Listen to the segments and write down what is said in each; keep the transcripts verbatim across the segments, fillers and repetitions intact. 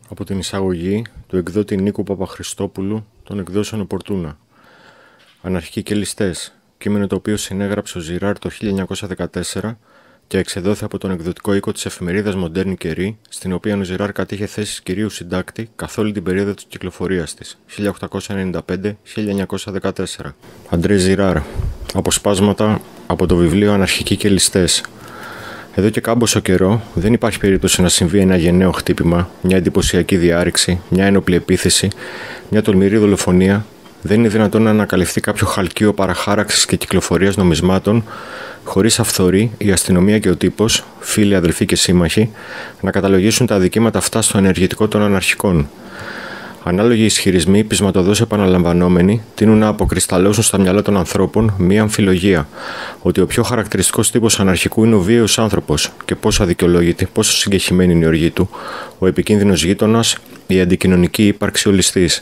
Από την εισαγωγή του εκδότη Νίκου Παπαχριστόπουλου των εκδόσεων Οπορτούνα. Αναρχικοί και ληστές, κείμενο το οποίο συνέγραψε ο Ζιράρ το χίλια εννιακόσια δεκατέσσερα και εξεδόθη από τον εκδοτικό οίκο της εφημερίδας Μοντέρνη Καιρή, στην οποία ο Ζιράρ κατήχε θέσεις κυρίου συντάκτη καθ' όλη την περίοδο της κυκλοφορίας της, χίλια οκτακόσια ενενήντα πέντε με χίλια εννιακόσια δεκατέσσερα. Αντρέ Ζιράρ. Αποσπάσματα από το βιβλίο Αναρχικοί και ληστές. Εδώ και κάμποσο καιρό δεν υπάρχει περίπτωση να συμβεί ένα γενναίο χτύπημα, μια εντυπωσιακή διάρρηξη, μια ένοπλη επίθεση, μια τολμηρή δολοφονία. Δεν είναι δυνατόν να ανακαλυφθεί κάποιο χαλκείο παραχάραξης και κυκλοφορίας νομισμάτων, χωρίς αυθορή η αστυνομία και ο τύπος, φίλοι, αδελφοί και σύμμαχοι, να καταλογίσουν τα αδικήματα αυτά στο ενεργητικό των αναρχικών. Ανάλογοι ισχυρισμοί, πεισματοδός επαναλαμβανόμενοι, τείνουν να αποκρισταλώσουν στα μυαλά των ανθρώπων μία αμφιλογία, ότι ο πιο χαρακτηριστικός τύπος αναρχικού είναι ο βίαιος άνθρωπος και πόσο αδικαιολόγητη, πόσο συγκεχημένη είναι η οργή του, ο επικίνδυνος γείτονας, η αντικοινωνική ύπαρξη ο ληστής.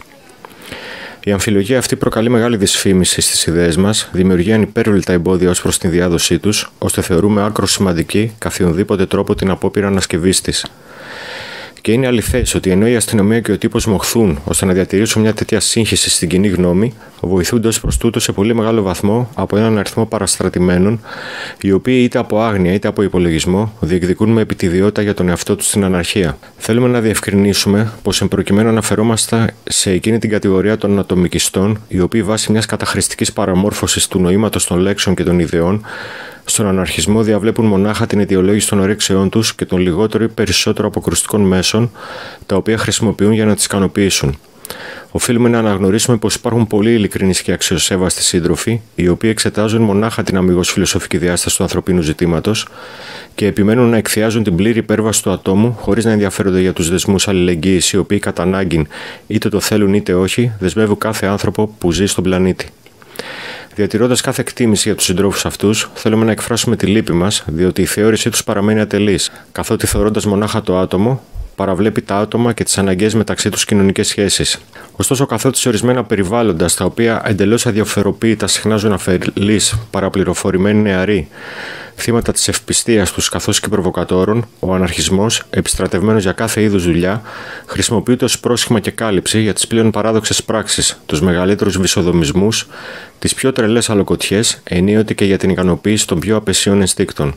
Η αμφιλογία αυτή προκαλεί μεγάλη δυσφήμιση στις ιδέες μας, δημιουργεί ανυπέρβλητα εμπόδια ως προς την διάδοσή τους, ώστε θεωρούμε άκρως σημαντική καθιονδήποτε τρόπο την απόπειρα ανασκευής της. Και είναι αληθές ότι ενώ η αστυνομία και ο τύπος μοχθούν ώστε να διατηρήσουν μια τέτοια σύγχυση στην κοινή γνώμη, βοηθούνται ως προς τούτο σε πολύ μεγάλο βαθμό από έναν αριθμό παραστρατημένων, οι οποίοι είτε από άγνοια είτε από υπολογισμό διεκδικούν με επιτιδιότητα για τον εαυτό τους την αναρχία. Θέλουμε να διευκρινίσουμε πως εμπροκειμένου αναφερόμαστε σε εκείνη την κατηγορία των ατομικιστών, οι οποίοι βάσει μιας καταχρηστικής παραμόρφωσης του νοήματος των λέξεων και των ιδεών, στον αναρχισμό διαβλέπουν μονάχα την αιτιολόγηση των ορέξεών τους και των λιγότερο ή περισσότερο αποκρουστικών μέσων, τα οποία χρησιμοποιούν για να τις ικανοποιήσουν. Οφείλουμε να αναγνωρίσουμε πως υπάρχουν πολλοί ειλικρινείς και αξιοσέβαστοι σύντροφοι, οι οποίοι εξετάζουν μονάχα την αμιγώς φιλοσοφική διάσταση του ανθρωπίνου ζητήματος και επιμένουν να εκθιάζουν την πλήρη υπέρβαση του ατόμου, χωρίς να ενδιαφέρονται για τους δεσμούς αλληλεγγύης, οι οποίοι κατά ανάγκη, είτε το θέλουν είτε όχι, δεσμεύουν κάθε άνθρωπο που ζει στον πλανήτη. Διατηρώντας κάθε εκτίμηση για τους συντρόφους αυτούς, θέλουμε να εκφράσουμε τη λύπη μας, διότι η θεώρησή τους παραμένει ατελής, καθότι θεωρώντας μονάχα το άτομο, παραβλέπει τα άτομα και τις αναγκαίες μεταξύ τους κοινωνικές σχέσεις. Ωστόσο, καθότι σε ορισμένα περιβάλλοντα, στα οποία εντελώς αδιαφεροποίητα συχνάζουν αφελείς, παραπληροφορημένοι νεαροί, θύματα της ευπιστίας τους καθώς και προβοκατόρων, ο αναρχισμός, επιστρατευμένος για κάθε είδους δουλειά, χρησιμοποιείται ως πρόσχημα και κάλυψη για τις πλέον παράδοξες πράξεις, τους μεγαλύτερους βυσοδομισμούς, τις πιο τρελές αλοκοτιές, ενίοτε και για την ικανοποίηση των πιο απεσίων ενστίκτων.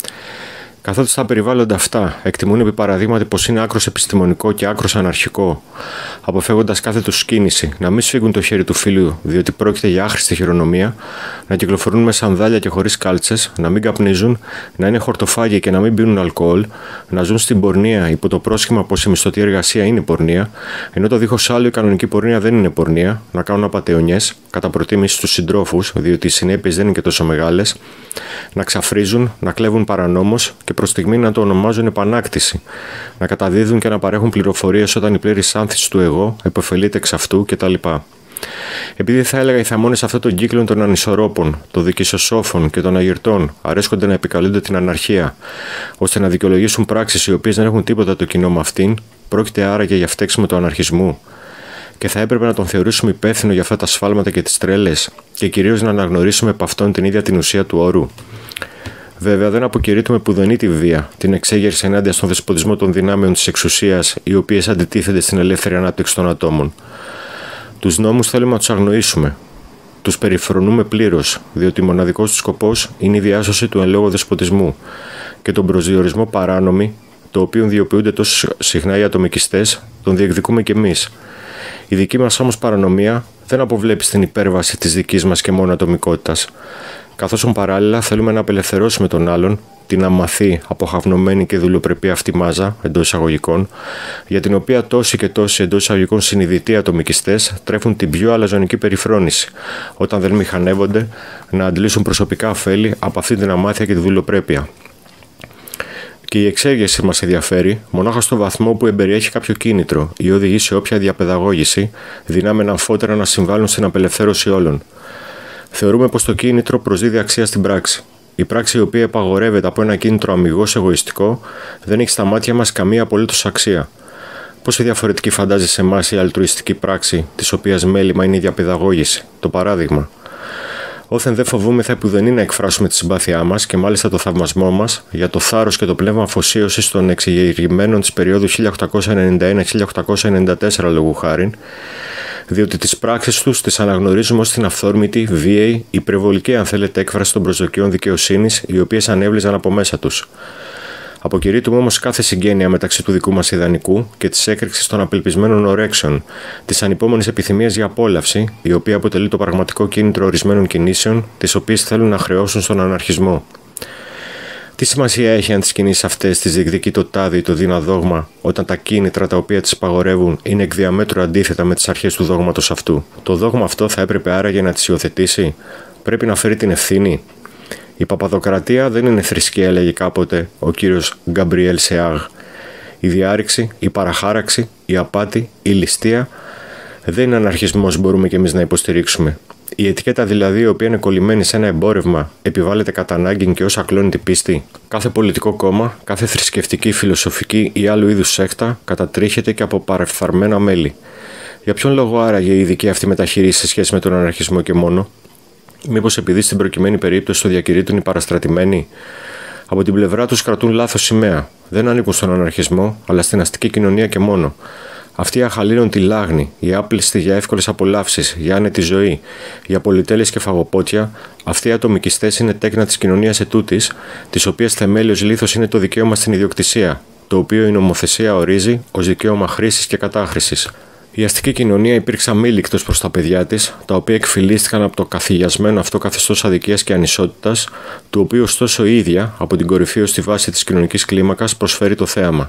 Καθότι στα περιβάλλοντα αυτά εκτιμούν επί παραδείγματι πως είναι άκρος επιστημονικό και άκρος αναρχικό, αποφεύγοντας κάθε τους κίνηση να μην σφίγγουν το χέρι του φίλου διότι πρόκειται για άχρηστη χειρονομία, να κυκλοφορούν με σανδάλια και χωρίς κάλτσες, να μην καπνίζουν, να είναι χορτοφάγοι και να μην πίνουν αλκοόλ, να ζουν στην πορνεία υπό το πρόσχημα πως η μισθωτή εργασία είναι πορνεία, ενώ το δίχως άλλο η κανονική πορνεία δεν είναι πορνεία, να κάνουν απατεωνιές, κατά προτίμηση στους συντρόφους, διότι οι συνέπειες δεν είναι και τόσο μεγάλες, να ξαφρίζουν, να κλέβουν παρανόμως και προς στιγμή να το ονομάζουν επανάκτηση, να καταδίδουν και να παρέχουν πληροφορίες όταν η πλήρης άνθηση του εγώ επωφελείται εξ αυτού κτλ. Επειδή θα έλεγα οι θαμώνες αυτών των κύκλων των ανισορρόπων, των δικησοσόφων και των αγυρτών αρέσκονται να επικαλούνται την αναρχία, ώστε να δικαιολογήσουν πράξεις οι οποίες δεν έχουν τίποτα το κοινό με αυτήν, πρόκειται άραγε για φταίξιμο του αναρχισμού. Και θα έπρεπε να τον θεωρήσουμε υπεύθυνο για αυτά τα σφάλματα και τις τρέλες, και κυρίως να αναγνωρίσουμε από αυτόν την ίδια την ουσία του όρου. Βέβαια, δεν αποκηρύττουμε πουδενή τη βία, την εξέγερση ενάντια στον δεσποτισμό των δυνάμεων της εξουσίας, οι οποίες αντιτίθενται στην ελεύθερη ανάπτυξη των ατόμων. Τους νόμους θέλουμε να τους αγνοήσουμε. Τους περιφρονούμε πλήρως, διότι μοναδικός τους σκοπός είναι η διάσωση του εν λόγω δεσποτισμού και τον προσδιορισμό παράνομη, το οποίο ιδιοποιούνται τόσο συχνά οι ατομικιστές, τον διεκδικούμε κι εμείς. Η δική μας όμως παρανομία δεν αποβλέπει στην υπέρβαση της δικής μας και μόνο ατομικότητας, καθώς παράλληλα θέλουμε να απελευθερώσουμε τον άλλον, την αμαθή, αποχαυνομένη και δουλειοπρεπή αυτή μάζα, εντός εισαγωγικών, για την οποία τόσοι και τόσοι εντός εισαγωγικών συνειδητοί ατομικιστές τρέφουν την πιο αλαζονική περιφρόνηση, όταν δεν μηχανεύονται να αντλήσουν προσωπικά ωφέλη από αυτή την αμάθεια και τη δουλειοπρέπεια. Και η εξέγερση μας ενδιαφέρει μονάχα στο βαθμό που εμπεριέχει κάποιο κίνητρο ή οδηγεί σε όποια διαπαιδαγώγηση, δυνάμενα αμφότερα να συμβάλλουν στην απελευθέρωση όλων. Θεωρούμε πως το κίνητρο προσδίδει αξία στην πράξη. Η πράξη η οποία επαγορεύεται από ένα κίνητρο αμιγώς εγωιστικό δεν έχει στα μάτια μας καμία απολύτως αξία. Πόσο διαφορετική φαντάζει σε εμάς η αλτρουιστική πράξη, της οποίας μέλημα είναι η διαπαιδαγώγηση, το παράδειγμα. Όθεν δε φοβούμεθα επουδενή να εκφράσουμε τη συμπάθειά μας και μάλιστα το θαυμασμό μας για το θάρρος και το πνεύμα αφοσίωσης των εξεγερημένων της περίοδου χίλια οκτακόσια ενενήντα ένα με χίλια οκτακόσια ενενήντα τέσσερα λόγου χάριν, διότι τις πράξεις τους τις αναγνωρίζουμε ως την αυθόρμητη, βίαιη, υπερβολική αν θέλετε έκφραση των προσδοκιών δικαιοσύνης, οι οποίες ανέβλυζαν από μέσα τους. Αποκηρύττουμε όμως κάθε συγγένεια μεταξύ του δικού μας ιδανικού και της έκρηξης των απελπισμένων ωρέξεων, της ανυπόμονης επιθυμίας για απόλαυση, η οποία αποτελεί το πραγματικό κίνητρο ορισμένων κινήσεων, τις οποίες θέλουν να χρεώσουν στον αναρχισμό. Τι σημασία έχει αν τις κινήσεις αυτές τις διεκδικεί το τάδι ή το δίνα δόγμα, όταν τα κίνητρα τα οποία τις υπαγορεύουν είναι εκ διαμέτρου αντίθετα με τις αρχές του δόγματος αυτού? Το δόγμα αυτό θα έπρεπε άραγε να τις υιοθετήσει? Πρέπει να φέρει την ευθύνη? Η παπαδοκρατία δεν είναι θρησκεία, έλεγε κάποτε ο κύριος Γκαμπριέλ Σεάγ. Η διάρρηξη, η παραχάραξη, η απάτη, η ληστεία δεν είναι αναρχισμός, μπορούμε και εμείς να υποστηρίξουμε. Η ετικέτα δηλαδή, η οποία είναι κολλημένη σε ένα εμπόρευμα, επιβάλλεται κατά ανάγκη και ως ακλόνητη πίστη. Κάθε πολιτικό κόμμα, κάθε θρησκευτική, φιλοσοφική ή άλλου είδους σέκτα κατατρίχεται και από παρεφθαρμένα μέλη. Για ποιον λόγο άραγε η ειδική αυτή μεταχείριση σε σχέση με τον αναρχισμό και μόνο? Μήπως επειδή στην προκειμένη περίπτωση το διακηρύττουν οι παραστρατημένοι? Από την πλευρά τους κρατούν λάθος σημαία. Δεν ανήκουν στον αναρχισμό, αλλά στην αστική κοινωνία και μόνο. Αυτοί αχαλήνουν τη λάγνη, οι άπλιστοι για εύκολες απολαύσεις, για άνετη ζωή, για πολυτέλειες και φαγοπότια, αυτοί οι ατομικιστές είναι τέκνα της κοινωνίας ετούτης, της οποίας θεμέλιος λίθος είναι το δικαίωμα στην ιδιοκτησία, το οποίο η νομοθεσία ορίζει ως δικαίωμα χρήσης και κατάχρησης. Η αστική κοινωνία υπήρξε αμήλικτος προς τα παιδιά της, τα οποία εκφυλίστηκαν από το καθηγιασμένο αυτό καθεστώς αδικίας και ανισότητας, του οποίου ωστόσο η ίδια, από την κορυφή ως τη βάση της κοινωνικής κλίμακας, προσφέρει το θέαμα.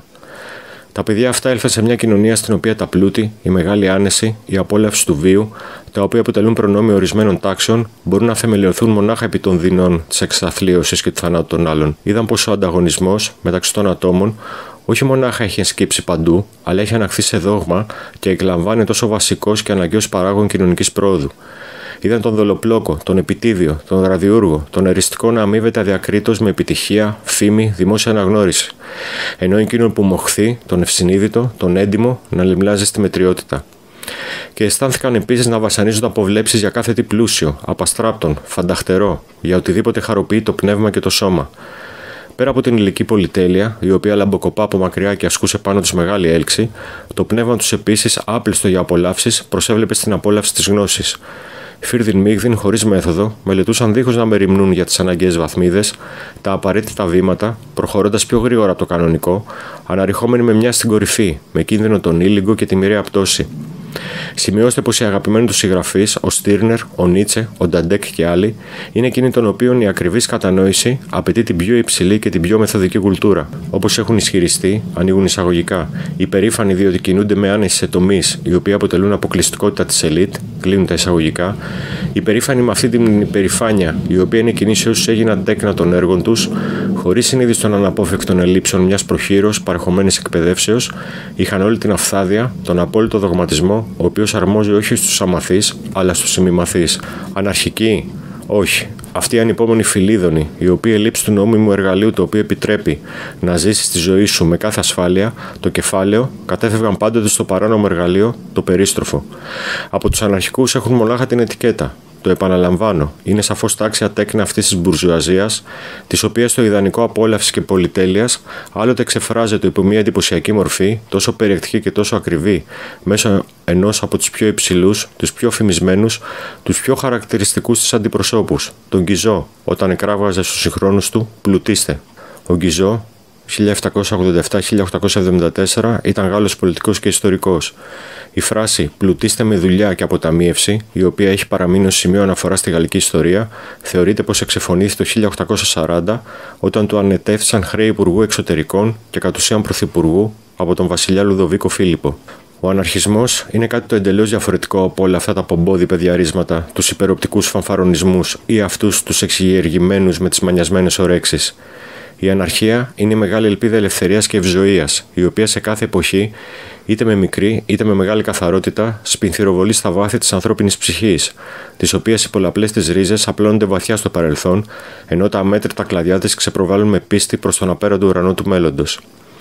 Τα παιδιά αυτά έλθαν σε μια κοινωνία στην οποία τα πλούτη, η μεγάλη άνεση, η απόλαυση του βίου, τα οποία αποτελούν προνόμιο ορισμένων τάξεων, μπορούν να θεμελιωθούν μονάχα επί των δεινών της εξαθλίωσης και του θανάτου των άλλων. Είδαν πως ο ανταγωνισμός μεταξύ των ατόμων όχι μονάχα έχει ενσκύψει παντού, αλλά έχει αναχθεί σε δόγμα και εκλαμβάνει τόσο βασικός και αναγκαίος παράγων κοινωνικής πρόοδου. Είδαν τον δολοπλόκο, τον επιτίδιο, τον ραδιούργο, τον εριστικό να αμείβεται αδιακρίτως με επιτυχία, φήμη, δημόσια αναγνώριση. Ενώ εκείνον που μοχθεί, τον ευσυνείδητο, τον έντιμο, να λιμλάζει στη μετριότητα. Και αισθάνθηκαν επίσης να βασανίζονται αποβλέψεις για κάθε τι πλούσιο, απαστράπτον, φανταχτερό, για οτιδήποτε χαροποιεί το πνεύμα και το σώμα. Πέρα από την υλική πολυτέλεια, η οποία λαμποκοπά από μακριά και ασκούσε πάνω τους μεγάλη έλξη, το πνεύμα τους επίσης, άπλιστο για απολαύσεις, προσέβλεπε στην απόλαυση της γνώσης. Φίρδιν μίγδιν, χωρίς μέθοδο, μελετούσαν δίχως να μεριμνούν για τις αναγκαίες βαθμίδες, τα απαραίτητα βήματα, προχωρώντας πιο γρήγορα από το κανονικό, αναρριχόμενοι με μια στην κορυφή, με κίνδυνο τον ήλιγκο και τη μοιραία πτώση. Σημειώστε πως οι αγαπημένοι του συγγραφείς, ο Στίρνερ, ο Νίτσε, ο Νταντέκ και άλλοι, είναι εκείνοι των οποίων η ακριβής κατανόηση απαιτεί την πιο υψηλή και την πιο μεθοδική κουλτούρα. Όπως έχουν ισχυριστεί, ανοίγουν εισαγωγικά, οι περήφανοι διότι κινούνται με άνεση σε τομείς οι οποίοι αποτελούν αποκλειστικότητα της ελίτ, κλείνουν τα εισαγωγικά, οι περήφανοι με αυτή την υπερηφάνεια, η οποία είναι κοινή σε όσους έγιναν τέκνα των έργων τους, χωρίς συνείδηση των αναπόφευκτων ελλείψεων μιας προχείρως παρεχομένης εκπαιδεύσεως, είχαν όλη την αυθάδεια, τον απόλυτο δογματισμό, ο οποίος αρμόζει όχι στους αμαθείς, αλλά στους ημιμαθείς. Αναρχικοί? Όχι. Αυτοί οι ανυπόμονοι φιλίδωνοι, οι οποίοι ελήψη του νόμιμου εργαλείου το οποίο επιτρέπει να ζήσεις τη ζωή σου με κάθε ασφάλεια, το κεφάλαιο, κατέφευγαν πάντοτε στο παράνομο εργαλείο, το περίστροφο. Από τους αναρχικούς έχουν μονάχα την ετικέτα. Το επαναλαμβάνω, είναι σαφώς τάξια τέκνα αυτής της μπουρζουαζίας, της οποίας το ιδανικό απόλαυσης και πολυτέλειας άλλοτε εξεφράζεται υπό μια εντυπωσιακή μορφή, τόσο περιεκτική και τόσο ακριβή, μέσω ενός από τους πιο υψηλούς, τους πιο φημισμένους, τους πιο χαρακτηριστικούς της αντιπροσώπους, τον Γκιζό, όταν εκράβγαζε στους συγχρόνους του «Πλουτίστε». Ο Γκιζό, χίλια επτακόσια ογδόντα επτά με χίλια οκτακόσια εβδομήντα τέσσερα, ήταν Γάλλος πολιτικός και ιστορικός. Η φράση «πλουτίστε με δουλειά και αποταμίευση», η οποία έχει παραμείνει ως σημείο αναφορά στη γαλλική ιστορία, θεωρείται πως εξεφωνήθη το χίλια οκτακόσια σαράντα, όταν του ανετέθησαν χρέη υπουργού εξωτερικών και κατ' ουσίαν πρωθυπουργού από τον βασιλιά Λουδοβίκο Φίλιππο. Ο αναρχισμός είναι κάτι το εντελώς διαφορετικό από όλα αυτά τα πομπόδι παιδιαρίσματα, τους υπεροπτικούς φανφαρονισμούς ή αυτούς τους εξυγεργημένους με τις μανιασμένες ορέξεις. Η αναρχία είναι η μεγάλη ελπίδα ελευθερίας και ευζοίας, η οποία σε κάθε εποχή, είτε με μικρή είτε με μεγάλη καθαρότητα, σπινθυροβολεί στα βάθη της ανθρώπινης ψυχής, τις οποίες οι πολλαπλές της ρίζες απλώνονται βαθιά στο παρελθόν, ενώ τα αμέτρητα κλαδιά της ξεπροβάλλουν με πίστη προς τον απέραντο ουρανό του μέλλοντος.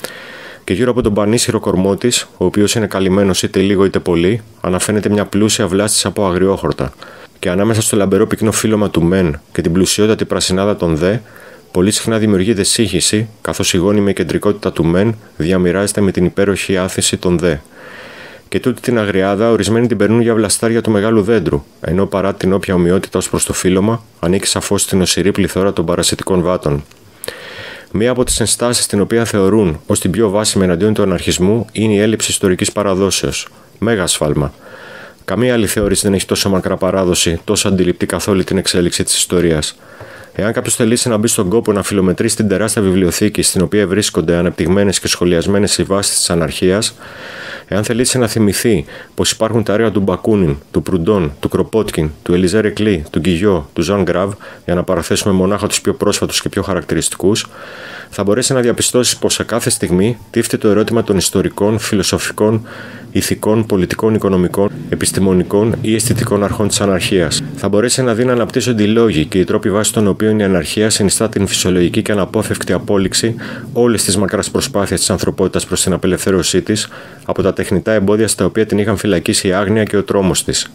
Και γύρω από τον πανίσχυρο κορμό της, ο οποίος είναι καλυμμένος είτε λίγο είτε πολύ, αναφαίνεται μια πλούσια βλάστηση από αγριόχορτα. και ανάμεσα στο λαμπερό πυκνό φύλλωμα του μεν και την πλουσιότατη πρασινάδα των δε, πολύ συχνά δημιουργείται σύγχυση, καθώς η γόνιμη κεντρικότητα του μεν διαμοιράζεται με την υπέροχη άθηση των δε. Και τούτη την αγριάδα ορισμένοι την περνούν για βλαστάρια του μεγάλου δέντρου, ενώ παρά την όποια ομοιότητα ως προς το φύλλωμα, ανήκει σαφώς στην οσηρή πληθώρα των παρασιτικών βάτων. Μία από τις ενστάσεις την οποία θεωρούν ως την πιο βάσιμη εναντίον του αναρχισμού είναι η έλλειψη ιστορικής παραδόσεως. Μέγα σφάλμα. Καμία άλλη θεώρηση δεν έχει τόσο μακρά παράδοση, τόσο αντιληπτή καθ' όλη την εξέλιξη της ιστορίας. Εάν κάποιος θελήσει να μπει στον κόπο να φιλομετρήσει την τεράστια βιβλιοθήκη στην οποία βρίσκονται αναπτυγμένες και σχολιασμένες οι βάσεις της αναρχίας, εάν θελήσει να θυμηθεί πως υπάρχουν τα έργα του Μπακούνιν, του Προυντών, του Κροπότκιν, του Ελιζέ Ρεκλή, του Γκυγιό, του Ζαν Γκραβ, για να παραθέσουμε μονάχα τους πιο πρόσφατους και πιο χαρακτηριστικούς, θα μπορέσει να διαπιστώσει πως σε κάθε στιγμή τίθεται το ερώτημα των ιστορικών, φιλοσοφικών, ηθικών, πολιτικών, οικονομικών, επιστημονικών ή αισθητικών αρχών της αναρχίας. Θα μπορέσει να δει να αναπτύσσονται οι λόγοι και οι τρόποι βάσει των οποίων η αναρχία συνιστά την φυσιολογική και αναπόφευκτη απόλυξη όλης της μακράς προσπάθειας της ανθρωπότητας προς την απελευθέρωσή της από τα τεχνητά εμπόδια στα οποία την είχαν φυλακίσει η άγνοια και ο τρόμος της.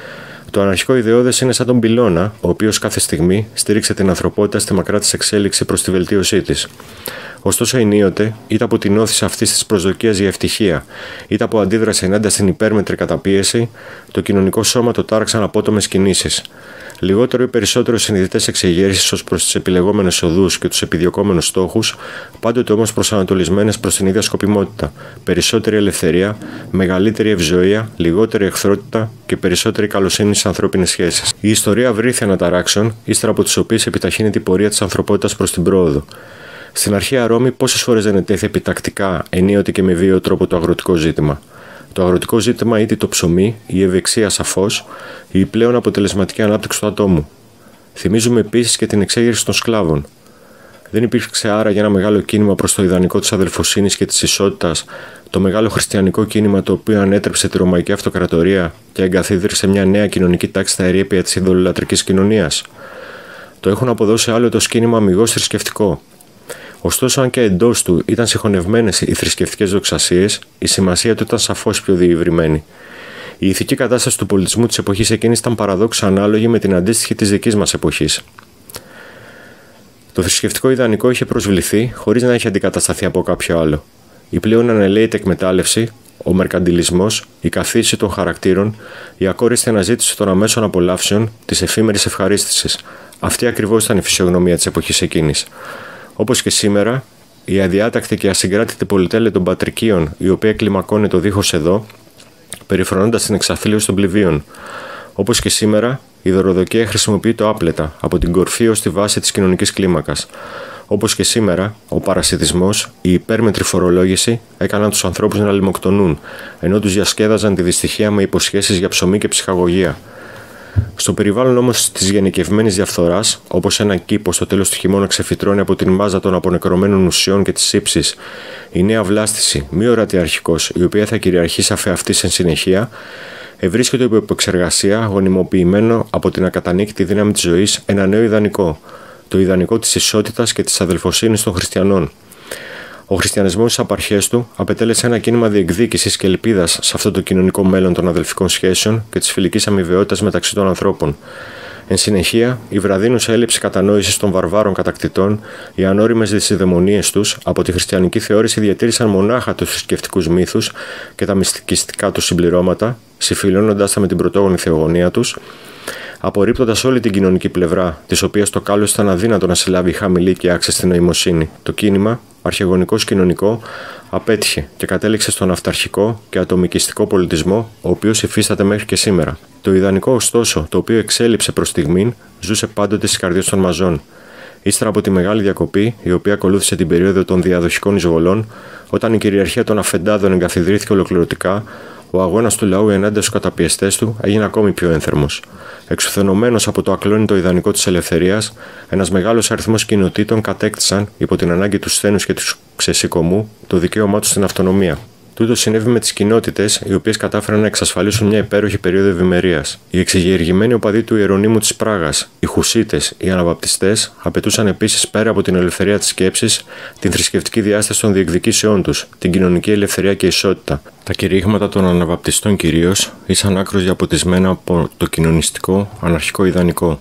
Το αναρχικό ιδεώδες είναι σαν τον πυλώνα, ο οποίος κάθε στιγμή στήριξε την ανθρωπότητα στη μακρά της εξέλιξη προς τη βελτίωσή της. Ωστόσο, ενίοτε, είτε από την όθηση αυτής της προσδοκίας για ευτυχία, είτε από αντίδραση ενάντια στην υπέρμετρη καταπίεση, το κοινωνικό σώμα το τάραξαν απότομες κινήσεις. Λιγότερο ή περισσότερο συνειδητές εξεγέρσεις ως προς τις επιλεγόμενες οδούς και τους επιδιωκόμενους στόχους, πάντοτε όμως προσανατολισμένες προς την ίδια σκοπιμότητα. Περισσότερη ελευθερία, μεγαλύτερη ευζοία, λιγότερη εχθρότητα και περισσότερη καλοσύνη στις ανθρώπινες σχέσεις. Η ιστορία βρήθη αναταράξεων, ύστερα από τις οποίες επιταχύνεται η πορεία της ανθρωπότητας προς την πρόοδο. Στην αρχαία Ρώμη, πόσες φορές δεν ετέθη επιτακτικά, ενίοτε και με βίαιο τρόπο το αγροτικό ζήτημα. Το αγροτικό ζήτημα ήταν το ψωμί, η ευεξία σαφώς, η πλέον αποτελεσματική ανάπτυξη του ατόμου. Θυμίζουμε επίσης και την εξέγερση των σκλάβων. Δεν υπήρξε άρα για ένα μεγάλο κίνημα προς το ιδανικό της αδελφοσύνης και της ισότητας, το μεγάλο χριστιανικό κίνημα το οποίο ανέτρεψε τη Ρωμαϊκή Αυτοκρατορία και εγκαθίδρυσε μια νέα κοινωνική τάξη στα ερείπια της ειδωλολατρικής κοινωνίας. Το έχουν αποδώσει άλλο το σκήνημα αμιγώς θρησκευτικό. Ωστόσο, αν και εντός του ήταν συγχωνευμένες οι θρησκευτικές δοξασίες, η σημασία του ήταν σαφώς πιο διευρυμένη. Η ηθική κατάσταση του πολιτισμού της εποχής εκείνης ήταν παραδόξα ανάλογη με την αντίστοιχη της δικής μας εποχής. Το θρησκευτικό ιδανικό είχε προσβληθεί χωρίς να έχει αντικατασταθεί από κάποιο άλλο. Η πλέον ανελαίητη εκμετάλλευση, ο μερκαντιλισμός, η καθίση των χαρακτήρων, η ακόριστη αναζήτηση των αμέσων απολαύσεων, της εφήμερης ευχαρίστησης. Αυτή ακριβώς ήταν η φυσιογνωμία της εποχής εκείνης. Όπως και σήμερα, η αδιάτακτη και ασυγκράτητη πολυτέλεια των πατρικίων, η οποία κλιμακώνει το δίχως εδώ, περιφρονώντας την εξαθλίωση των πληβίων. Όπως και σήμερα, η δωροδοκία χρησιμοποιεί το άπλετα, από την κορφή ως τη βάση της κοινωνικής κλίμακας. Όπως και σήμερα, ο παρασιτισμός, η υπέρμετρη φορολόγηση έκαναν τους ανθρώπους να λιμοκτονούν, ενώ τους διασκέδαζαν τη δυστυχία με υποσχέσεις για ψωμί και ψυχαγωγία. Στο περιβάλλον όμως της γενικευμένης διαφθοράς, όπως ένα κήπο στο τέλος του χειμώνα ξεφυτρώνει από την μάζα των απονεκρωμένων ουσιών και της ύψης, η νέα βλάστηση, μη ορατή αρχικώς, η οποία θα κυριαρχήσει αφ' αυτής εν συνεχεία, ευρίσκεται υπό επεξεργασία, γονιμοποιημένο από την ακατανίκητη δύναμη της ζωής, ένα νέο ιδανικό, το ιδανικό της ισότητας και της αδελφοσύνης των χριστιανών. Ο χριστιανισμός στις απαρχές του απετέλεσε ένα κίνημα διεκδίκησης και ελπίδας σε αυτό το κοινωνικό μέλλον των αδελφικών σχέσεων και της φιλικής αμοιβαιότητας μεταξύ των ανθρώπων. Εν συνεχεία, η βραδύνουσα έλλειψη κατανόησης των βαρβάρων κατακτητών, οι ανώριμες δυσιδαιμονίες τους, από τη χριστιανική θεώρηση διατήρησαν μονάχα τους θρησκευτικούς μύθους και τα μυστικιστικά τους συμπληρώματα, συμφιλώνοντας τα με την πρωτόγονη θεογονία τους, απορρίπτοντας όλη την κοινωνική πλευρά, της οποίας το κάλος ήταν αδύνατο να συλλάβει χαμηλή και άξιστη νοημοσύνη. Το κίνημα, αρχαιγονικός κοινωνικό, απέτυχε και κατέληξε στον αυταρχικό και ατομικιστικό πολιτισμό, ο οποίος υφίσταται μέχρι και σήμερα. Το ιδανικό, ωστόσο, το οποίο εξέλιψε προς στιγμήν, ζούσε πάντοτε στις καρδιές των μαζών. Ύστερα από τη μεγάλη διακοπή, η οποία ακολούθησε την περίοδο των διαδοχικών εισβολών, όταν η κυριαρχία των αφεντάδων εγκαθιδρύθηκε ολοκληρωτικά, ο αγώνας του λαού ενάντια στους καταπιεστές του έγινε ακόμη πιο ένθερμος. Εξουθενωμένος από το ακλόνητο ιδανικό της ελευθερίας, ένας μεγάλος αριθμός κοινοτήτων κατέκτησαν, υπό την ανάγκη του σθένους και του ξεσηκωμού, το δικαίωμά τους στην αυτονομία. Τούτο συνέβη με τις κοινότητες, οι οποίες κατάφεραν να εξασφαλίσουν μια υπέροχη περίοδο ευημερίας. Οι εξεγεργημένοι οπαδοί του Ιερονύμου της Πράγας, οι Χουσίτες, οι Αναβαπτιστές, απαιτούσαν επίσης πέρα από την ελευθερία της σκέψης, την θρησκευτική διάσταση των διεκδικήσεών τους, την κοινωνική ελευθερία και ισότητα. Τα κηρύγματα των Αναβαπτιστών κυρίως ήσαν άκρως διαποτισμένα από το κοινωνιστικό, αναρχικό ιδανικό.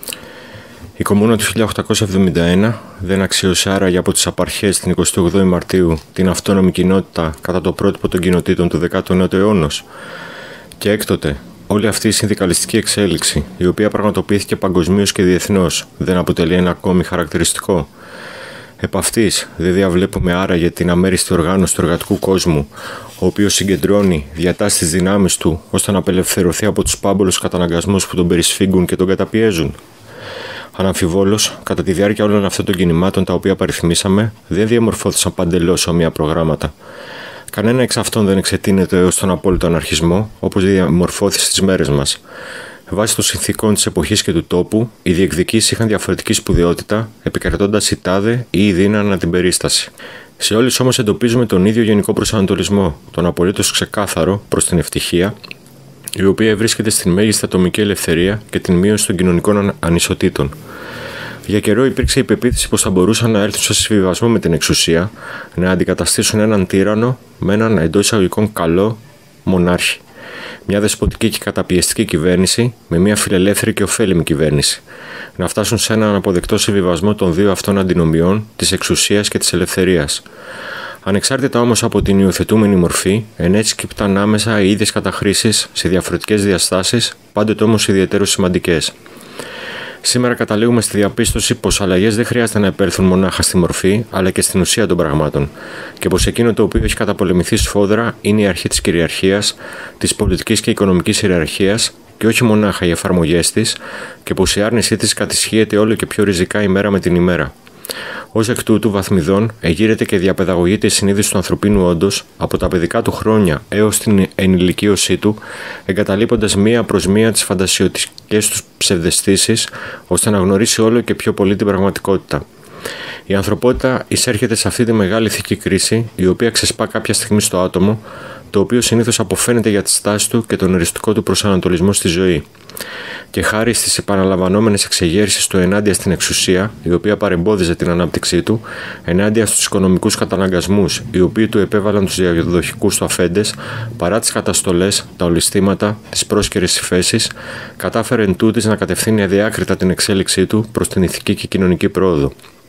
Η Κομμούνα του χίλια οκτακόσια εβδομήντα ένα δεν αξίωσε άραγε από τις απαρχές την εικοστή ογδόη Μαρτίου την αυτόνομη κοινότητα κατά το πρότυπο των κοινοτήτων του δέκατου ένατου αιώνος. Και έκτοτε, όλη αυτή η συνδικαλιστική εξέλιξη, η οποία πραγματοποιήθηκε παγκοσμίως και διεθνώς, δεν αποτελεί ένα ακόμη χαρακτηριστικό. Επ' αυτής δεν διαβλέπουμε άραγε την αμέριστη οργάνωση του εργατικού κόσμου, ο οποίος συγκεντρώνει, διατάσσει τις δυνάμεις του ώστε να απελευθερωθεί από τους πάμπολους καταναγκασμούς που τον περισφίγγουν και τον καταπιέζουν. Αναμφιβόλως, κατά τη διάρκεια όλων αυτών των κινημάτων τα οποία παριθμίσαμε, δεν διαμορφώθησαν παντελώς όμοια προγράμματα. Κανένα εξ αυτών δεν εξετείνεται έως τον απόλυτο αναρχισμό, όπως διαμορφώθησε στις μέρες μας. Βάσει των συνθήκων της εποχής και του τόπου, οι διεκδικήσεις είχαν διαφορετική σπουδαιότητα, επικρατώντας η τάδε ή η δίνα ανά την περίσταση. Σε όλες όμως εντοπίζουμε τον ίδιο γενικό προσανατολισμό, τον απολύτως ξεκάθαρο προς την ευτυχία, η οποία βρίσκεται στην μέγιστη ατομική ελευθερία και την μείωση των κοινωνικών ανισοτήτων. Για καιρό υπήρξε η πεποίθηση πως θα μπορούσαν να έρθουν σε συμβιβασμό με την εξουσία, να αντικαταστήσουν έναν τύραννο με έναν εντός εισαγωγικών καλό μονάρχη. Μια δεσποτική και καταπιεστική κυβέρνηση με μια φιλελεύθερη και ωφέλιμη κυβέρνηση. Να φτάσουν σε έναν αποδεκτό συμβιβασμό των δύο αυτών αντινομιών, της εξουσίας και της ελευθερίας. Ανεξάρτητα όμως από την υιοθετούμενη μορφή, ενέσκυπταν άμεσα οι ίδιες καταχρήσεις σε διαφορετικές διαστάσεις, πάντοτε όμως ιδιαίτερως σημαντικές. Σήμερα καταλήγουμε στη διαπίστωση πως αλλαγές δεν χρειάζεται να επέλθουν μονάχα στη μορφή, αλλά και στην ουσία των πραγμάτων, και πως εκείνο το οποίο έχει καταπολεμηθεί σφόδρα είναι η αρχή της κυριαρχίας, της πολιτικής και οικονομικής ιεραρχίας, και όχι μονάχα οι εφαρμογές της, και πως η άρνησή της κατησχύεται όλο και πιο ριζικά ημέρα με την ημέρα. Ως εκ τούτου, βαθμιδών, εγείρεται και διαπαιδαγωγείται η συνείδηση του ανθρωπίνου όντως από τα παιδικά του χρόνια έως την ενηλικίωσή του, εγκαταλείποντας μία προς μία τις φαντασιωτικές του ψευδαισθήσεις, ώστε να γνωρίσει όλο και πιο πολύ την πραγματικότητα. Η ανθρωπότητα εισέρχεται σε αυτή τη μεγάλη ηθική κρίση, η οποία ξεσπά κάποια στιγμή στο άτομο, το οποίο συνήθως αποφαίνεται για τη στάση του και τον εριστικό του προσανατολισμό στη ζωή. Και χάρη στις επαναλαμβανόμενες εξεγέρσεις του ενάντια στην εξουσία, η οποία παρεμπόδιζε την ανάπτυξή του, ενάντια στους οικονομικούς καταναγκασμούς, οι οποίοι του επέβαλαν τους διαδοχικούς του αφέντες, παρά τις καταστολές, τα ολισθήματα, τις πρόσκαιρες υφέσεις, κατάφερε εν τούτης να κατευθύνει αδιάκριτα την εξέλιξή του προς την ηθική και κοινωνική πρόοδο.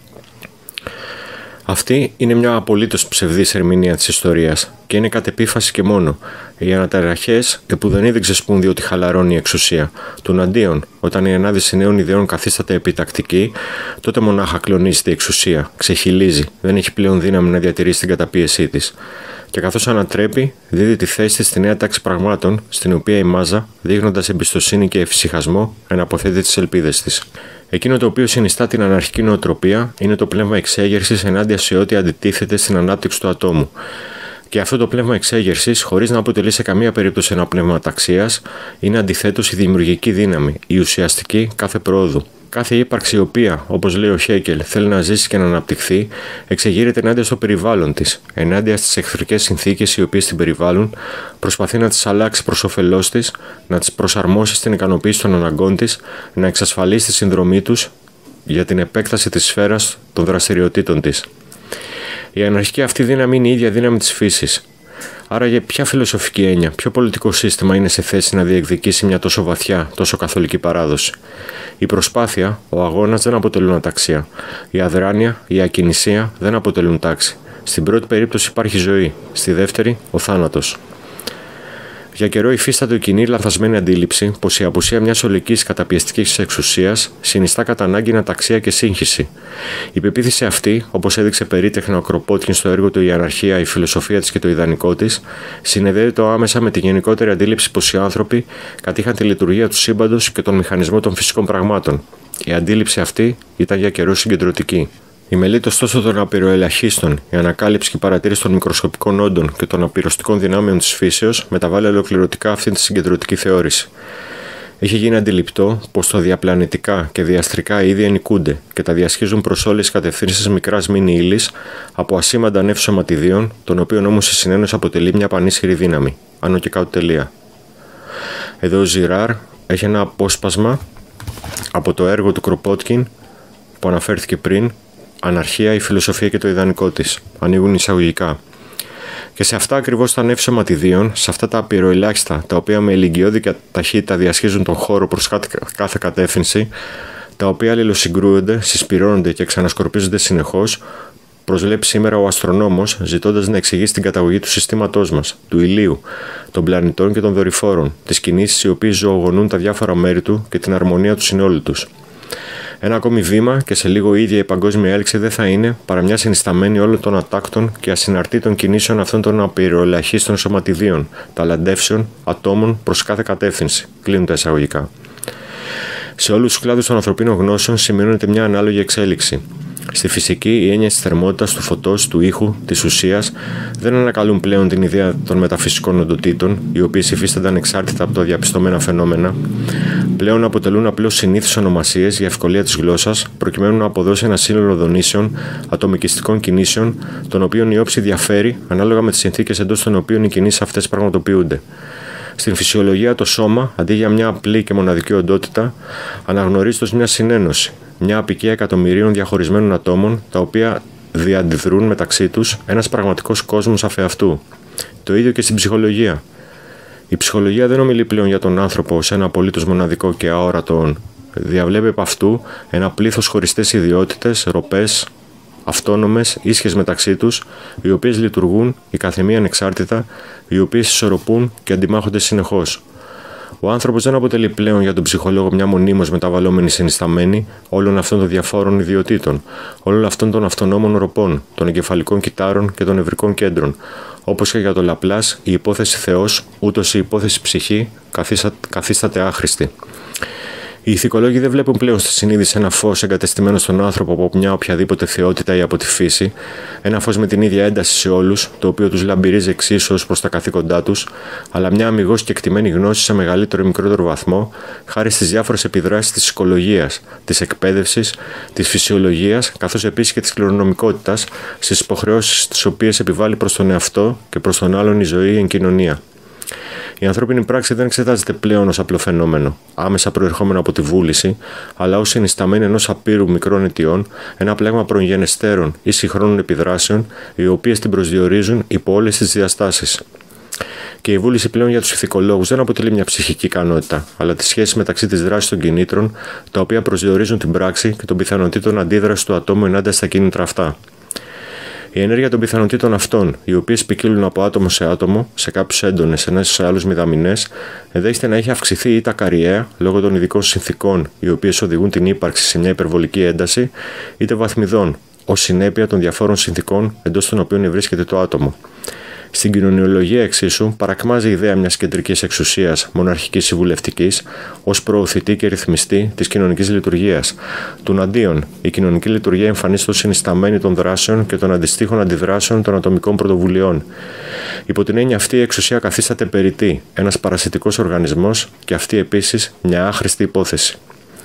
Αυτή είναι μια απολύτως ψευδής ερμηνεία της ιστορίας και είναι κατ' επίφαση και μόνο. Οι αναταραχές επουδενή δεν ξεσπούν διότι χαλαρώνει η εξουσία. Τουναντίον, όταν η ανάδυση νέων ιδεών καθίσταται επιτακτική, τότε μονάχα κλονίζεται η εξουσία, ξεχυλίζει, δεν έχει πλέον δύναμη να διατηρήσει την καταπίεσή της. Και καθώς ανατρέπει, δίδει τη θέση της στη νέα τάξη πραγμάτων, στην οποία η μάζα, δείχνοντας εμπιστοσύνη και εφησυχασμό, εναποθέτει τις ελπίδες της. Εκείνο το οποίο συνιστά την αναρχική νοοτροπία είναι το πνεύμα εξέγερσης ενάντια σε ό,τι αντιτίθεται στην ανάπτυξη του ατόμου. Και αυτό το πνεύμα εξέγερσης, χωρίς να αποτελεί σε καμία περίπτωση ένα πνεύμα ταξίας, είναι αντιθέτως η δημιουργική δύναμη, η ουσιαστική κάθε πρόοδου. Κάθε ύπαρξη η οποία, όπως λέει ο Χέκελ, θέλει να ζήσει και να αναπτυχθεί, εξεγείρεται ενάντια στο περιβάλλον της, ενάντια στις εχθρικές συνθήκες οι οποίες την περιβάλλουν, προσπαθεί να τις αλλάξει προς όφελός της, να τις προσαρμόσει στην ικανοποίηση των αναγκών της, να εξασφαλίσει τη συνδρομή τους για την επέκταση της σφαίρας των δραστηριοτήτων της. Η αναρχική αυτή δύναμη είναι η ίδια δύναμη της φύσης. Άραγε, ποια φιλοσοφική έννοια, ποιο πολιτικό σύστημα είναι σε θέση να διεκδικήσει μια τόσο βαθιά, τόσο καθολική παράδοση? Η προσπάθεια, ο αγώνας δεν αποτελούν αταξία. Η αδράνεια, η ακινησία δεν αποτελούν τάξη. Στην πρώτη περίπτωση υπάρχει ζωή, στη δεύτερη ο θάνατος. Για καιρό υφίσταται η κοινή λανθασμένη αντίληψη πως η απουσία μιας ολικής καταπιεστικής εξουσίας συνιστά κατά ανάγκη αναταξία και σύγχυση. Η πεποίθηση αυτή, όπως έδειξε περίτεχνα ο Κροπότκιν στο έργο του «Η Αναρχία, η φιλοσοφία της και το ιδανικό της», συνεδέεται άμεσα με τη γενικότερη αντίληψη πως οι άνθρωποι κατήχαν τη λειτουργία του σύμπαντος και τον μηχανισμό των φυσικών πραγμάτων. Η αντίληψη αυτή ήταν για καιρό συγκεντρωτική. Η μελέτη ωστόσο των απειροελαχίστων, η ανακάλυψη και η παρατήρηση των μικροσκοπικών όντων και των απειροστικών δυνάμεων της φύσεως μεταβάλλει ολοκληρωτικά αυτή τη συγκεντρωτική θεώρηση. Έχει γίνει αντιληπτό πως τα διαπλανητικά και διαστρικά είδη ενοικούνται και τα διασχίζουν προς όλες τις κατευθύνσεις μικράς μήνυ ύλης από ασήμαντα νεφ σωματιδίων, των οποίων όμως η συνένωση αποτελεί μια πανίσχυρη δύναμη. Άνω και κάτω τελεία. Εδώ ο Ζιράρ έχει ένα απόσπασμα από το έργο του Κροπότκιν που αναφέρθηκε πριν, «Αναρχία, η φιλοσοφία και το ιδανικό της». Ανοίγουν εισαγωγικά. Και σε αυτά ακριβώς τα νεφ σωματιδίων, σε αυτά τα απειροελάχιστα, τα οποία με ελιγγιώδη ταχύτητα διασχίζουν τον χώρο προς κάθε κατεύθυνση, τα οποία αλληλοσυγκρούονται, συσπυρώνονται και ξανασκορπίζονται συνεχώς, προσβλέπει σήμερα ο αστρονόμος, ζητώντας να εξηγήσει την καταγωγή του συστήματός μας, του ηλίου, των πλανητών και των δορυφόρων, τις κινήσεις οι οποίες ζωογονούν τα διάφορα μέρη του και την αρμονία του συνόλου τους. Ένα ακόμη βήμα και σε λίγο η ίδια η παγκόσμια έλξη δεν θα είναι παρά μια συνισταμένη όλων των ατάκτων και ασυναρτήτων κινήσεων αυτών των απειροελαχίστων σωματιδίων, ταλαντεύσεων, ατόμων προς κάθε κατεύθυνση. Κλείνουν τα εισαγωγικά. Σε όλους τους κλάδους των ανθρωπίνων γνώσεων σημειώνεται μια ανάλογη εξέλιξη. Στη φυσική, η έννοια της θερμότητας, του φωτός, του ήχου, της ουσίας δεν ανακαλούν πλέον την ιδέα των μεταφυσικών οντοτήτων, οι οποίες υφίστανται ανεξάρτητα από τα διαπιστωμένα φαινόμενα. Πλέον αποτελούν απλώς συνήθεις ονομασίες για ευκολία της γλώσσας, προκειμένου να αποδώσει ένα σύνολο δονήσεων, ατομικιστικών κινήσεων, των οποίων η όψη διαφέρει ανάλογα με τις συνθήκες εντός των οποίων οι κινήσεις αυτές πραγματοποιούνται. Στην φυσιολογία, το σώμα, αντί για μια απλή και μοναδική οντότητα, αναγνωρίζεται ως μια συνένωση, μια αποικία εκατομμυρίων διαχωρισμένων ατόμων, τα οποία διαντιδρούν μεταξύ τους ένας πραγματικός κόσμος αφεαυτού. Το ίδιο και στην ψυχολογία. Η ψυχολογία δεν ομιλεί πλέον για τον άνθρωπο ως ένα απολύτως μοναδικό και αόρατο. Διαβλέπει επ' αυτού ένα πλήθος χωριστές ιδιότητες, ροπές, αυτόνομες, ίσχυες μεταξύ τους, οι οποίες λειτουργούν η καθεμία ανεξάρτητα, οι οποίες ισορροπούν και αντιμάχονται συνεχώς. Ο άνθρωπος δεν αποτελεί πλέον για τον ψυχολόγο μια μονίμως μεταβαλλόμενη συνισταμένη όλων αυτών των διαφόρων ιδιωτήτων, όλων αυτών των αυτονόμων ροπών, των εγκεφαλικών κυτάρων και των νευρικών κέντρων. Όπως και για το Λαπλάς, η υπόθεση Θεός, ούτως η υπόθεση ψυχή, καθίσταται άχρηστη. Οι ηθικολόγοι δεν βλέπουν πλέον στη συνείδηση ένα φως εγκατεστημένο στον άνθρωπο από μια οποιαδήποτε θεότητα ή από τη φύση, ένα φως με την ίδια ένταση σε όλους, το οποίο τους λαμπυρίζει εξίσου ως προς τα καθήκοντά τους, αλλά μια αμιγώς κεκτημένη γνώση σε μεγαλύτερο ή μικρότερο βαθμό, χάρη στις διάφορες επιδράσεις της οικολογίας, της εκπαίδευσης, της φυσιολογίας, καθώς επίσης και της κληρονομικότητας, στις υποχρεώσεις τις οποίες επιβάλλει προς τον εαυτό και προς τον άλλον η ζωή εν κοινωνία. Η ανθρώπινη πράξη δεν εξετάζεται πλέον ως απλό φαινόμενο, άμεσα προερχόμενο από τη βούληση, αλλά ως συνισταμένη ενός απείρου μικρών αιτιών, ένα πλέγμα προγενεστέρων ή συγχρόνων επιδράσεων, οι οποίες την προσδιορίζουν υπό όλες τις διαστάσεις. Και η βούληση πλέον για τους ηθικολόγους δεν αποτελεί μια ψυχική ικανότητα, αλλά τη σχέση μεταξύ της δράσης των κινήτρων, τα οποία προσδιορίζουν την πράξη και των πιθανότητων αντίδραση του ατόμου ενάντια στα κίνητρα αυτά. Η ενέργεια των πιθανότητων αυτών, οι οποίες ποικίλουν από άτομο σε άτομο, σε κάποιους έντονες, ενώ σε άλλους μηδαμινές, ενδέχεται να έχει αυξηθεί είτε ακαριαία λόγω των ειδικών συνθήκων, οι οποίες οδηγούν την ύπαρξη σε μια υπερβολική ένταση, είτε βαθμιδών, ως συνέπεια των διαφόρων συνθήκων εντός των οποίων βρίσκεται το άτομο. Στην κοινωνιολογία εξίσου παρακμάζει η ιδέα μιας κεντρικής εξουσίας, μοναρχικής συμβουλευτικής, ως προωθητή και ρυθμιστή της κοινωνικής λειτουργίας. Τουναντίον, η κοινωνική λειτουργία εμφανίζεται ως συνισταμένη των δράσεων και των αντιστοίχων αντιδράσεων των ατομικών πρωτοβουλειών. Υπό την έννοια αυτή, η εξουσία καθίσταται περιττή, ένας παρασιτικός οργανισμός και αυτή επίσης μια άχρηστη υπόθεση.